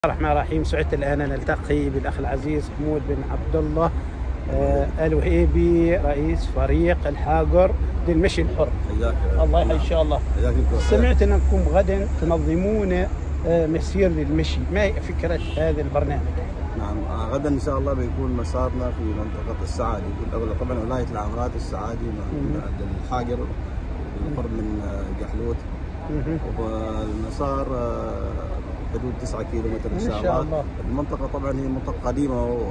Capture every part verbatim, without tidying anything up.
الرحمن الرحيم. سعدت الآن نلتقي بالأخ العزيز حمود بن عبد الله آه الوهيبي، رئيس فريق الحاقر للمشي الحر. حياك الله يحيي إن شاء الله. حياك. سمعت أنكم غدا تنظمون آه مسير للمشي، ما هي فكرة هذا البرنامج؟ نعم، غدا إن شاء الله بيكون مسارنا في منطقة السعادي، طبعا ولاية العمرات السعادي عند الحاقر بالقرب من جحلوت، والمسار حدود تسعة كيلو متر إن شاء الله. المنطقة طبعا هي منطقة قديمة و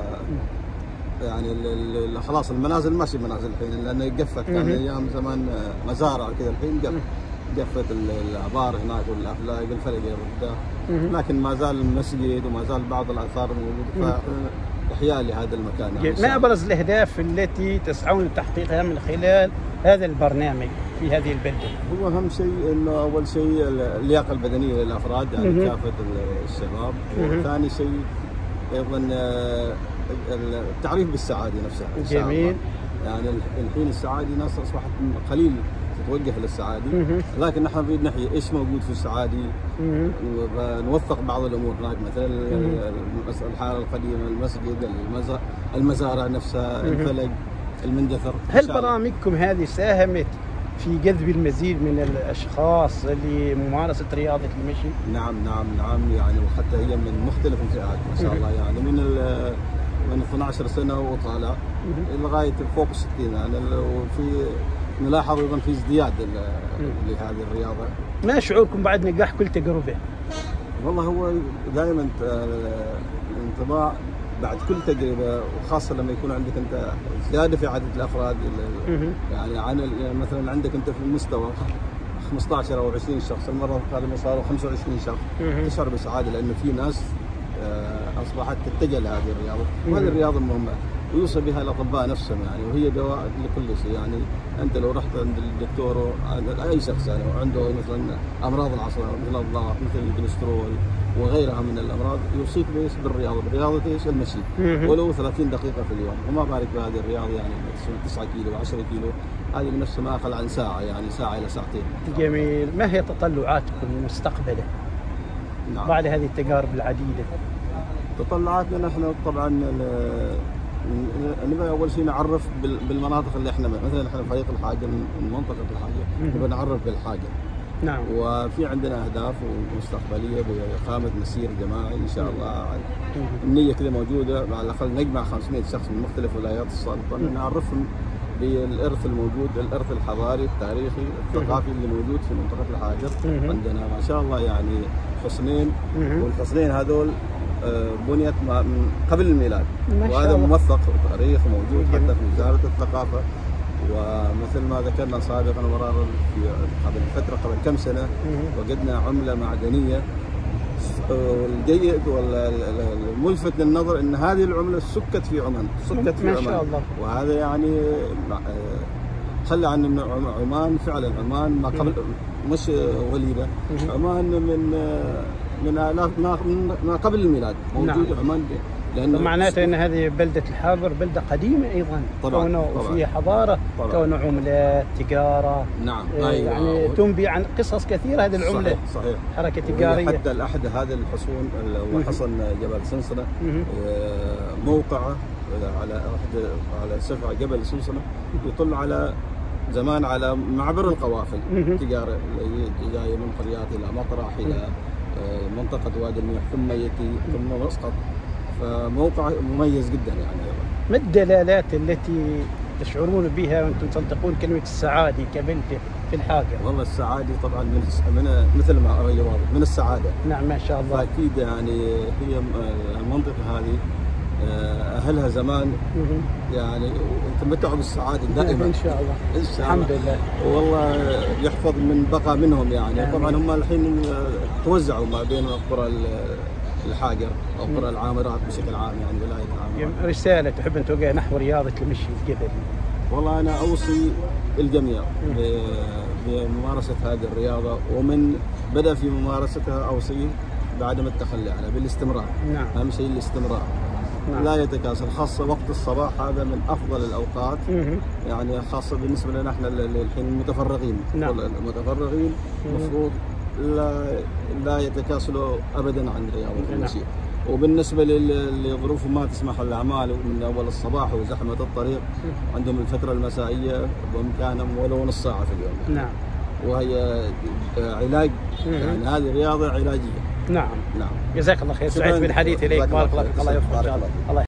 يعني خلاص المنازل ماشي منازل الحين، لأنه قفت. كان أيام زمان مزارع كذا، الحين قف قفت الآبار هناك والأفلاق الفلقة والرداء، لكن ما زال المسجد وما زال بعض الآثار موجودة، فإحياء لهذا المكان. يعني ما أبرز الأهداف التي تسعون لتحقيقها من خلال هذا البرنامج في هذه البلدة؟ هو أهم شيء إنه أول شيء اللياقة البدنية للأفراد، يعني كافة الشباب، وثاني شيء أيضا التعريف بالسعادة نفسها. جميل. يعني الحين السعادة ناس أصبحت قليل تتوجه للسعادة، لكن نحن نريد نحيي ايش موجود في السعادة، ونوثق بعض الامور هناك، مثلا الحاره القديمه، المسجد، المزارع نفسها، الفلق، المندثر. هل برامجكم هذه ساهمت في جذب المزيد من الاشخاص لممارسه رياضه المشي؟ نعم نعم نعم، يعني وحتى هي من مختلف الفئات ما شاء الله، يعني من من اثني عشر سنه وطالع لغايه فوق الستين، يعني وفي نلاحظ ايضا في ازدياد لهذه الرياضه. ما شعوركم بعد نجاح كل تجربه؟ والله هو دائما الانطباع بعد كل تجربه، وخاصه لما يكون عندك انت زياده في عدد الافراد، يعني عن مثلا عندك انت في المستوى خمسة عشر او عشرين شخص، المره القادمه صاروا خمسة وعشرين شخص، تشعر بسعاده لانه في ناس اصبحت تتجه لهذه الرياضه، وهذه الرياضه مهمه ويوصل بها الاطباء نفسهم، يعني وهي دواء لكل شيء. يعني انت لو رحت عند الدكتور اي شخص يعني وعنده مثلا امراض العصب مثل الضغط مثل الكوليسترول وغيرها من الامراض، يوصيك بايش؟ بالرياضه، بالرياضه ايش؟ المشي، ولو ثلاثين دقيقه في اليوم، وما بالك بهذه الرياضه يعني تسعة كيلو عشرة كيلو، هذه بنفسها ما اقل عن ساعه، يعني ساعه الى ساعتين. جميل. ما هي تطلعاتكم مستقبلا؟ نعم. بعد هذه التجارب العديده. تطلعاتنا نحن طبعا نبغى اول شيء نعرف بالمناطق اللي احنا مثلا احنا فريق الحاقر من منطقه الحاقر، نبغى نعرف بالحاقر. نعم. وفي عندنا اهداف مستقبليه باقامه مسير جماعي ان شاء الله. النيه كذا موجوده، على الاقل نجمع خمسمئة شخص من مختلف ولايات السلطنه، نعرفهم بالارث الموجود، الارث الحضاري التاريخي الثقافي اللي موجود في منطقه الحاقر. عندنا ما شاء الله يعني حصنين، والحصنين هذول بنيت من قبل الميلاد، وهذا موثق وتاريخ موجود حتى في وزارة الثقافة. ومثل ما ذكرنا سابقا مرارا في قبل فترة قبل كم سنة وجدنا عملة معدنية، والجيد والملفت للنظر ان هذه العملة سكت في عمان، سكت في عمان ما شاء الله. وهذا يعني خلى عن من عمان فعلا، عمان ما قبل مش وليدة، عمان من من آلاف ما قبل الميلاد موجود. نعم. عمان، لأنه معناته أن هذه بلدة الحاقر بلدة قديمة أيضا، طبعا كونه فيها حضارة، كونه عملات، تجارة. نعم. أيوة. يعني تنبي عن قصص كثيرة هذه العملة. صحيح صحيح. حركة تجارية. حتى الأحد هذه الحصون وحصن جبل سنسنة، موقعه على أحد على سفع جبل سنسنة يطل على زمان على معبر القوافل التجارة اللي جاية من قريات إلى مطرح إلى منطقة وادي الملح ثم يتي ثم مسقط، فموقع مميز جدا يعني. ما الدلالات التي تشعرون بها وانتم تنطقون كلمة السعادة كبلدة في الحاقر؟ والله السعادة طبعا من, من مثل ما هي واضح من السعادة. نعم ما شاء الله. فأكيد يعني هي المنطقة هذه أهلها زمان يعني تمتعوا بالسعادة دائما إن شاء الله. إن شاء الحمد الله. لله. والله يحفظ من بقى منهم يعني. آمين. طبعا هم الحين توزعوا ما بين قرى الحاقر أو قرى العامرات بشكل عام، يعني ولاية العامرات. رسالة تحب أن توجهها نحو رياضة المشي الجبلي؟ والله أنا أوصي الجميع بممارسة هذه الرياضة، ومن بدأ في ممارستها أوصي بعدم التخلي عنها، بالاستمرار. نعم. أهم شيء الاستمرار. نعم. لا يتكاسل، خاصة وقت الصباح هذا من أفضل الأوقات. مم. يعني خاصة بالنسبة لنا احنا الحين المتفرغين. نعم. المتفرغين المفروض لا لا يتكاسلوا ابدا عن رياضه المشي. وبالنسبه لظروفهم ما تسمح الاعمال من اول الصباح وزحمه الطريق، عندهم الفتره المسائيه بامكانهم ولو نص ساعه في اليوم. نعم. وهي علاج، يعني هذه رياضه علاجيه. نعم. نعم. جزاك الله خير، سعيد بالحديث اليك. بارك الله فيك. الله يوفقك. الله